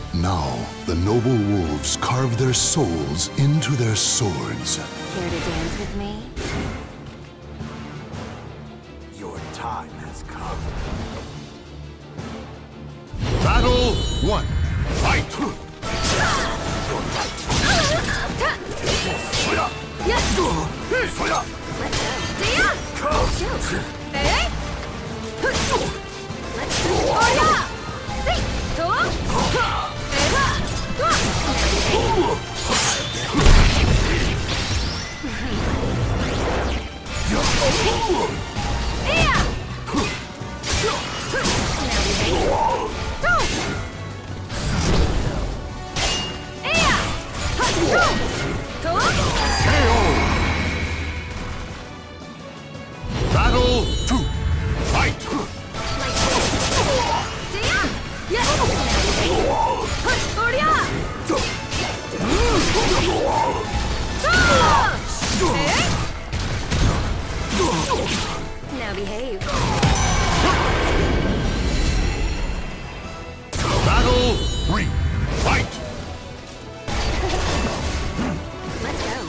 Now, the noble wolves carve their souls into their swords. Care to dance with me? Your time has come. Battle 1. Fight! Battle 2. Fight! Now behave. Battle 3. Fight! Let's go.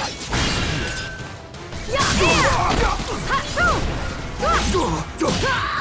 Your life.